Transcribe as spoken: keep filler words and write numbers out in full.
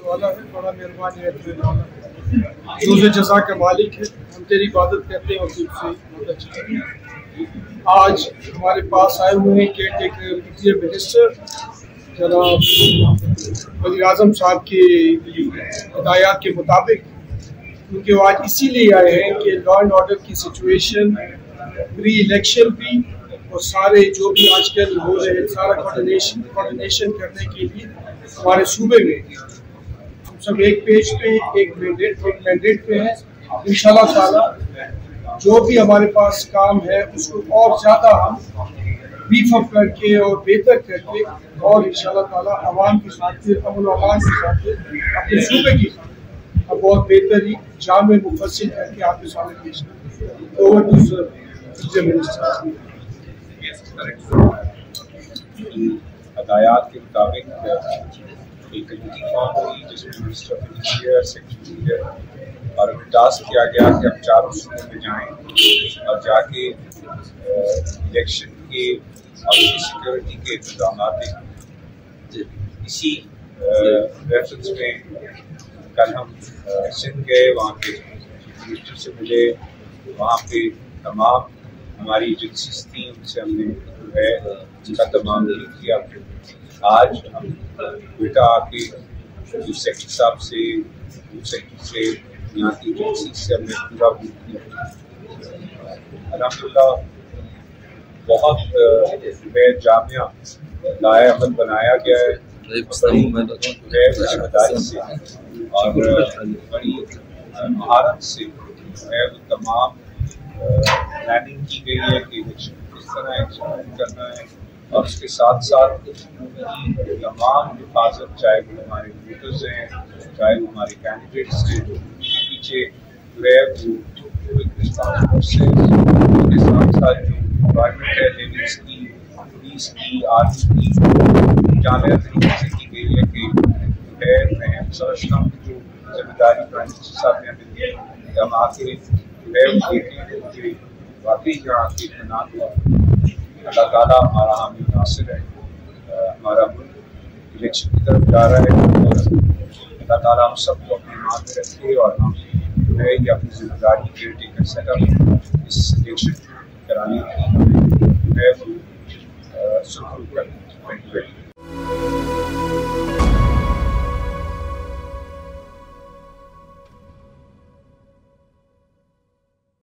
والا ہے، بڑا مہربان ہے، روز جزا کا مالک ہے، ہم تیری عبادت کرتے ہیں اور تجھ سے مدد چاہتے ہیں۔ آج ہمارے پاس آئے ہوئے ہیں کیئر ٹیکر وزیر منسٹر جناب وزیر اعظم صاحب کی ہدایات کے مطابق، کیونکہ وہ آج اسی لیے آئے ہیں کہ لا اینڈ آرڈر کی سچویشن پری الیکشن بھی اور سارے جو بھی آج کل ہو رہے ہیں سارا کوارڈینیشن کوارڈینیشن کرنے کے لیے ہمارے صوبے میں ہم سب ایک پیج پہ ایک مینڈیٹ ایک مینڈیٹ پہ ہیں۔ انشاءاللہ تعالی جو بھی ہمارے پاس کام ہے اس کو اور زیادہ ہم بیف اپ کر کے اور بہتر کر کے اور انشاءاللہ تعالی عوام کی خاطر امن و امان کی خاطر اپنے صوبے کی خاطر اب بہت بہتر ہی جامع مفصل کر کے آپ کے سامنے پیش کریں۔ اوور ٹو وزیر منسٹر۔ ہدایات کے مطابق ایک کمیٹی فارم ہوئی جس میں منسٹر آف انٹیریئر، سیکرٹری اور ٹاسک کیا گیا کہ ہم چاروں صوبوں میں جائیں اور جا کے الیکشن کے اور اس کی سیکورٹی کے انتظامات دیں۔ اسی ریفرنس میں کل ہم سندھ گئے، وہاں کے منسٹر سے ملے، وہاں پہ تمام ہماری ایجنسیز تھیں ان سے ہم نے جو ہے ان کا تمام کیا۔ آج ہم کوئٹہ آ کے جو سیکٹر صاحب سے سیکٹر سے یہاں کی ایجنسیز سے ہم نے پورا بوٹ کیا۔ الحمدللہ بہت بے جامعہ لائے عمل بنایا گیا ہے، بڑی ذمہ داری سے اور بڑی مہارت سے جو ہے وہ تمام پلاننگ کی گئی ہے کہ الیکشن کس طرح ایکسیکیوٹ کرنا ہے، اور اس کے ساتھ ساتھ تمام حفاظت، چاہے وہ ہمارے ووٹرز ہیں، چاہے وہ ہمارے کینڈیڈیٹس ہیں، پیچھے جو ہے وہ رسپانس سے ان کے ساتھ ساتھ جو گورنمنٹ ہے لیڈیز کی، پولیس کی، آرمی کی جامع طریقے سے کی گئی ہے کہ جو ہے میں سمجھتا ہوں کہ جو ذمہ داری پرائم منسٹر صاحب نے ہمیں دی کہ ہم آ کے جو ہے وہ دیکھیں کہ واقعی یہاں کی اطمینان ہوا۔ اللہ تعالیٰ ہمارا حامی ناصر ہے، ہمارا ملک الیکشن کی طرف جا رہا ہے اور اللہ تعالیٰ ہم سب کو اپنے ایمان میں رکھے اور ہم جو ہے یہ اپنی ذمہ داری کیئر ٹیکر سیٹ اپ اس الیکشن کرانے کی جو ہے وہ سرخرو کریں۔